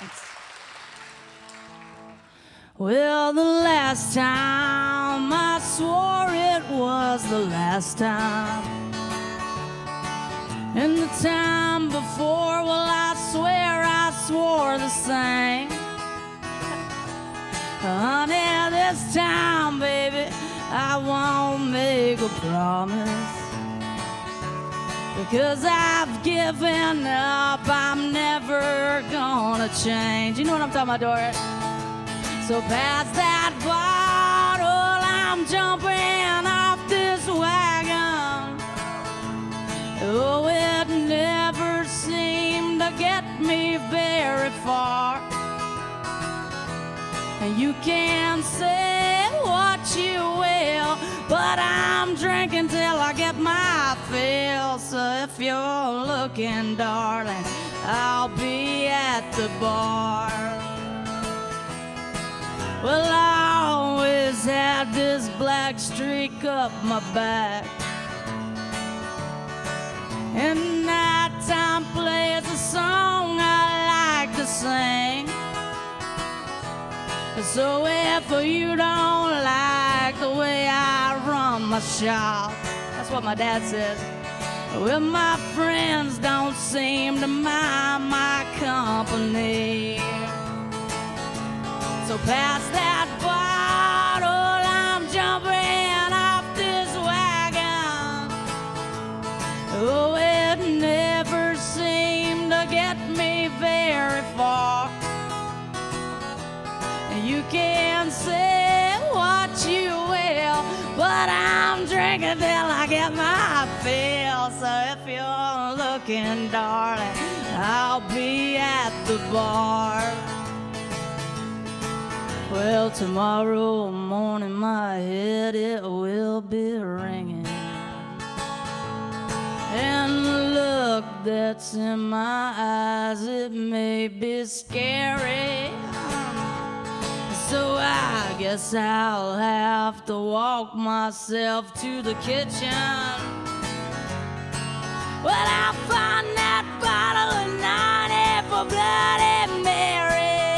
Well, the last time I swore it was the last time, and the time before, well, I swear I swore the same. Honey, this time, baby, I won't make a promise, because I've given up. I'm never gonna change. You know what I'm talking about, Doris? So pass that bottle, I'm jumping off this wagon. Oh, it never seemed to get me very far. And you can say what you will, but I'm drinking till I get my fill. So if you're looking, darling, I'll be at the bar. Well, I always had this black streak up my back, and nighttime plays a song I like to sing. So if you don't like the way I run my shop, that's what my dad says, well, my friends don't seem to mind my company. So pass that bottle, I'm jumping off this wagon. Oh, it never seemed to get me very far. And you can say what you will, but I'm drinking till I get my fill. So if you're looking, darling, I'll be at the bar. Well, tomorrow morning my head, it will be ringing, and the look that's in my eyes, it may be scary. So I guess I'll have to walk myself to the kitchen. Well, I'll find that bottle of 90 for Bloody Marys.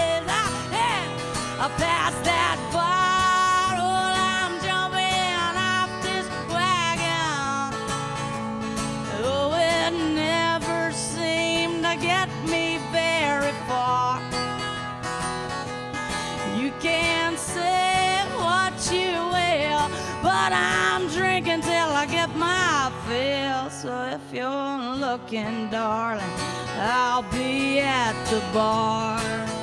I'll pass that bottle, I'm jumping off this wagon. Oh, it never seemed to get me very far. You can say what you will, but I'm drinking till I get my fill. So if you're looking, darling, I'll be at the bar.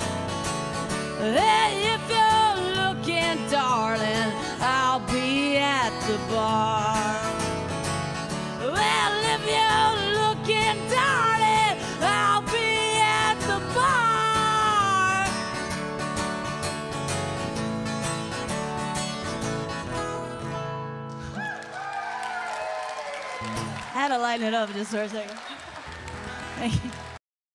Hey, if you're looking, darling, I'll be at the bar. Well, if you're looking, darling, I'll be at the bar. I had to lighten it up just for a second. Thank you.